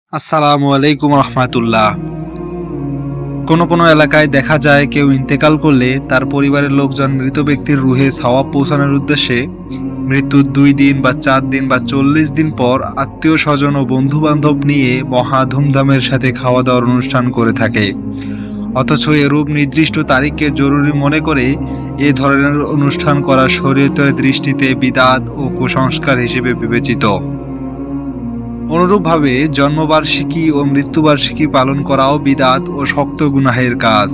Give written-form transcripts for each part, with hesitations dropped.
আসসালামু আলাইকুম রহমাতুল্লাহ। কোনো কোনো এলাকায় দেখা যায় কেউ ইন্তেকাল করলে তার পরিবারের লোকজন মৃত ব্যক্তির রুহে সওয়াব পৌঁছানোর উদ্দেশ্যে মৃত্যুর 2 দিন বা 4 দিন বা 40 দিন পর আত্মীয় স্বজন ও বন্ধু বান্ধব নিয়ে মহা ধুমধামের সাথে খাওয়া দাওয়ার অনুষ্ঠান করে থাকে। অথচ এরূপ নির্দিষ্ট তারিখকে জরুরি মনে করে এ ধরনের অনুষ্ঠান করা শরীয়তের দৃষ্টিতে বিদআত ও কুসংস্কার হিসেবে বিবেচিত। অনুরূপভাবে জন্মবার্ষিকী ও মৃত্যুবার্ষিকী পালন করাও বিদআত ও শক্ত গুনাহের কাজ।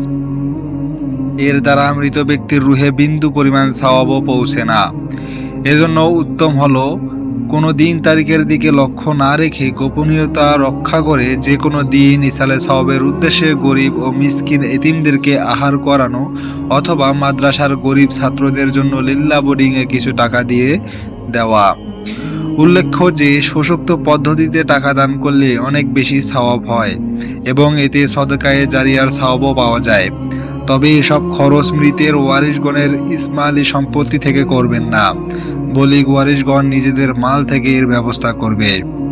এর দ্বারা মৃত ব্যক্তির রুহে বিন্দু পরিমাণ সওয়াবও পৌঁছে না। এজন্য উত্তম হলো কোনো দিন তারিখের দিকে লক্ষ্য না রেখে গোপনীয়তা রক্ষা করে যে কোনো দিন ইসালে সওয়াবের উদ্দেশ্যে গরিব ও মিসকিন এতিমদেরকে আহার করানো অথবা মাদ্রাসার গরিব ছাত্রদের জন্য লিল্লা বোর্ডিংয়ে কিছু টাকা দিয়ে দেওয়া। উল্লেখ্য যে শোষোক্ত পদ্ধতিতে টাকা দান করলে অনেক বেশি সওয়াব হয় এবং এতে সদকায়ে জারিয়ার সওয়াবও পাওয়া যায়। তবে এসব খরচ মৃতের ওয়ারিশগণের ইসমাইলি সম্পত্তি থেকে করবেন না, বলিগ ওয়ারিশগণ নিজেদের মাল থেকে এর ব্যবস্থা করবে।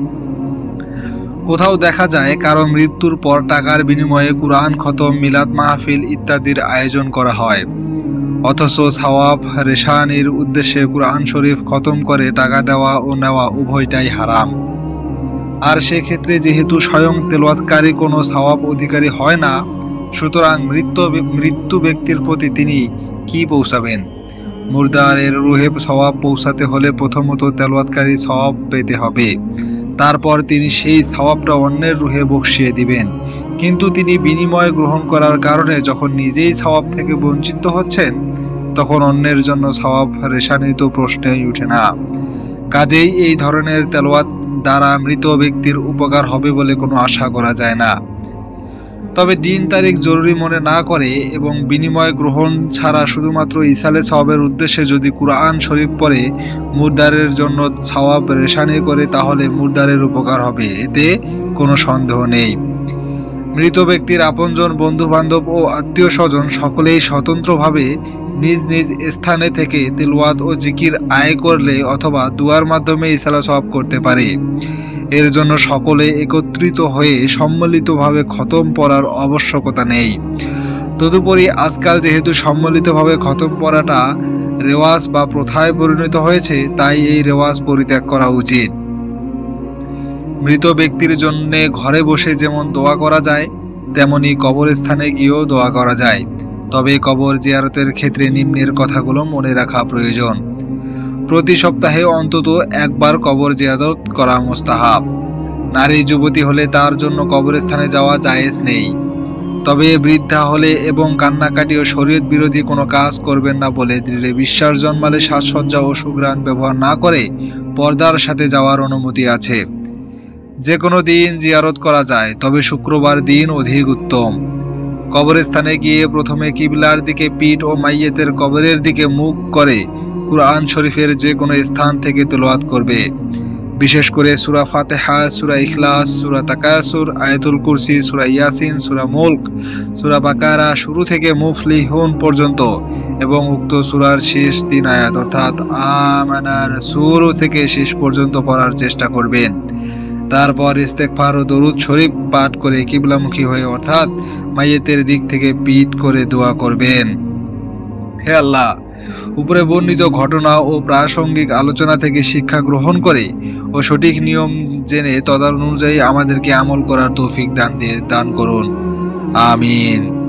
কোথাও দেখা যায় কারো মৃত্যুর পর টাকার বিনিময়ে কুরআন খতম, মিলাদ মাহফিল ইত্যাদির আয়োজন করা হয়, অথচ সওয়াব রেশানির উদ্দেশ্যে কুরআন শরীফ খতম করে টাকা দেওয়া ও নেওয়া উভয়টাই হারাম। আর সেক্ষেত্রে যেহেতু স্বয়ং তেলাওয়াতকারী কোনো সওয়াব অধিকারী হয় না, সুতরাং মৃত্যু ব্যক্তির প্রতি তিনি কি পৌঁছাবেন? মুর্দারের রুহে সওয়াব পৌঁছাতে হলে প্রথমত তেলাওয়াতকারী সওয়াব পেতে হবে, তারপর তিনি সেই সওয়াবটা অন্যের রুহে বকশিয়ে দিবেন। কিন্তু তিনি বিনিময় গ্রহণ করার কারণে যখন নিজেই সওয়াব থেকে বঞ্চিত হচ্ছেন, তখন অন্যের জন্য সওয়াব রেশানি তো প্রশ্নই উঠে না। কাজেই এই ধরনের তেলাওয়াত দ্বারা মৃত ব্যক্তির উপকার হবে বলে কোনো আশা করা যায় না। তবে দিন তারিখ জরুরি মনে না করে এবং বিনিময় গ্রহণ ছাড়া শুধুমাত্র ইসালে সওয়াবের উদ্দেশ্যে যদি কুরআন শরীফ পড়ে মুর্দারের জন্য সওয়াব রেশানি করে, তাহলে মুর্দারের উপকার হবে, এতে কোনো সন্দেহ নেই। মৃত ব্যক্তির আপনজন, বন্ধু বান্ধব ও আত্মীয় স্বজন সকলেই স্বতন্ত্রভাবে নিজ নিজ স্থানে থেকে তিলাওয়াত ও জিকির আয় করলে অথবা দুয়ার মাধ্যমে ইসালে সওয়াব করতে পারে। এর জন্য সকলে একত্রিত হয়ে সম্মিলিতভাবে খতম পড়ার আবশ্যকতা নেই। তদুপরি আজকাল যেহেতু সম্মিলিতভাবে খতম পড়াটা রেওয়াজ বা প্রথায় পরিণত হয়েছে, তাই এই রেওয়াজ পরিত্যাগ করা উচিত। মৃত ব্যক্তির জন্য ঘরে বসে যেমন দোয়া করা যায়, তেমনি কবরস্থানে গিয়েও দোয়া করা যায়। তবে কবর জিয়ারতের ক্ষেত্রে নিম্নের কথাগুলো মনে রাখা প্রয়োজন। প্রতি সপ্তাহে অন্তত একবার কবর জিয়ারত করা মুস্তাহাব। নারী যুবতী হলে তার জন্য কবরস্থানে যাওয়া জায়েজ নেই। তবে বৃদ্ধা হলে এবং কান্নাকাটি ও শরীয়ত বিরোধী কোনো কাজ করবেন না বলে দৃঢ় বিশ্বাস জন্মালে সাজসজ্জা ও সুঘ্রাণ ব্যবহার না করে পর্দার সাথে যাওয়ার অনুমতি আছে। যে কোনো দিন জিয়ারত করা যায়, তবে শুক্রবার দিন অধিক উত্তম। কবরস্থানে গিয়ে প্রথমে কিবলার দিকে পিঠ ও মাইয়েতের কবরের দিকে মুখ করে কুরআন শরীফের যে কোনো স্থান থেকে তেলাওয়াত করবে। বিশেষ করে সূরা ফাতিহা, সূরা ইখলাস, সূরা তাকাসুর, আয়াতুল কুরসি, সূরা ইয়াসিন, সূরা মুলক, সূরা বাকারা শুরু থেকে মুফলিহুন পর্যন্ত এবং উক্ত সূরার শেষ 3 আয়াত অর্থাৎ আমানার শুরু থেকে শেষ পর্যন্ত পড়ার চেষ্টা করবেন। তারপর ইস্তেগফার ও দরুদ শরীফ পাঠ করে কিবলামুখী হয়ে অর্থাৎ মাইয়েতের দিক থেকে পিঠ করে দোয়া করবেন। হে আল্লাহ, উপরে বর্ণিত ঘটনা ও প্রাসঙ্গিক আলোচনা থেকে শিক্ষা গ্রহণ করে ও সঠিক নিয়ম জেনে তদানুযায়ী আমাদেরকে আমল করার তৌফিক দান করুন। আমিন।